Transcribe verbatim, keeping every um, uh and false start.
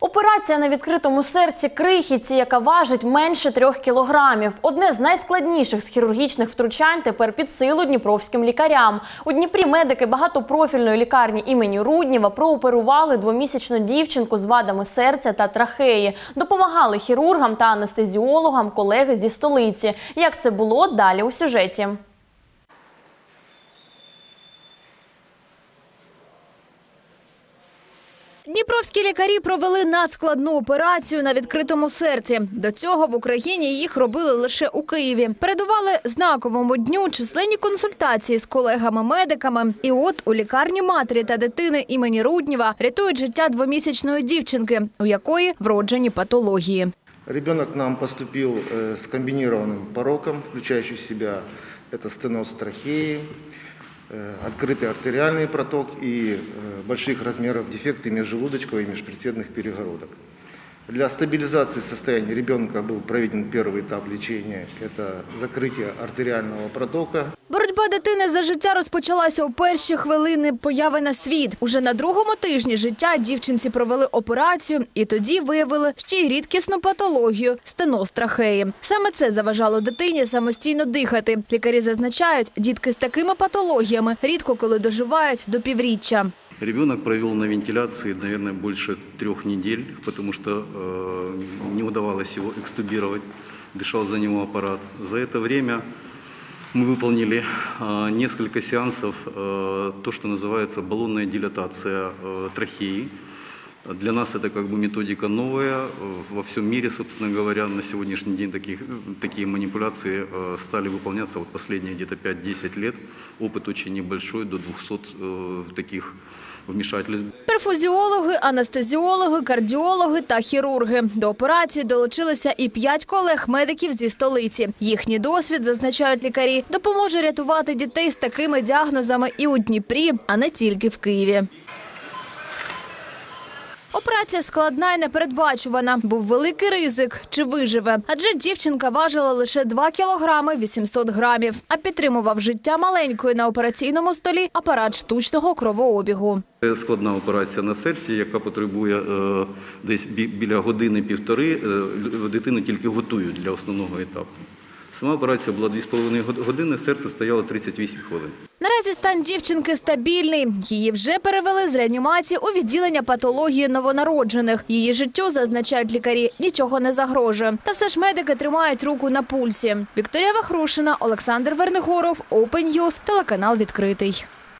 Операція на відкритому серці крихітці, яка важить менше трьох кілограмів. Одне з найскладніших з хірургічних втручань тепер під силу дніпровським лікарям. У Дніпрі медики багатопрофільної лікарні імені Руднєва прооперували двомісячну дівчинку з вадами серця та трахеї. Допомагали хірургам та анестезіологам колеги зі столиці. Як це було, далі у сюжеті. Дніпровські лікарі провели надскладну операцію на відкритому серці. До цього в Україні їх робили лише у Києві. Передували знаковому дню численні консультації з колегами-медиками. І от у лікарні матері та дитини імені Руднєва рятують життя двомісячної дівчинки, у якої вроджені патології. Ребенок к нам поступил с комбинированным пороком, включающий в себя это стеноз трахеи, открытый артериальный проток и больших размеров дефекты межжелудочковых и межпредсердных перегородок. Для стабилизации состояния ребенка был проведен первый этап лечения – это закрытие артериального протока. Боротьба дитини за життя розпочалася у перші хвилини появи на світ. Уже на другому тижні життя дівчинці провели операцію і тоді виявили ще й рідкісну патологію – стеноз трахеї. Саме це заважало дитині самостійно дихати. Лікарі зазначають, дітки з такими патологіями рідко коли доживають до півріччя. Ребенок провел на вентиляции, наверное, больше трех недель, потому что э, не удавалось его экстубировать, дышал за него аппарат. За это время мы выполнили э, несколько сеансов, э, то, что называется баллонная дилатация э, трахеи. Для нас это как бы методика новая. Во всем мире, собственно говоря, на сегодняшний день таких, такие манипуляции э, стали выполняться вот последние где-то пять-десять лет. Опыт очень небольшой, до двухсот э, таких вмішательств. Перфузіологи, анестезіологи, кардіологи та хірурги. До операції долучилися і п'ять колег-медиків зі столиці. Їхній досвід, зазначають лікарі, допоможе рятувати дітей з такими діагнозами і у Дніпрі, а не тільки в Києві. Операція складна і непередбачувана. Був великий ризик, чи виживе. Адже дівчинка важила лише два кілограми вісімсот грамів. А підтримував життя маленької на операційному столі апарат штучного кровообігу. Це складна операція на серці, яка потребує е, десь біля години-півтори. Е, дитину тільки готують для основного етапу. Сама операція була дві з половиною години, серце стояло тридцять вісім хвилин. Наразі стан дівчинки стабільний. Її вже перевели з реанімації у відділення патології новонароджених. Її життю, зазначають лікарі, нічого не загрожує. Та все ж медики тримають руку на пульсі. Вікторія Вахрушина, Олександр Вернигоров, Open News, телеканал «Відкритий».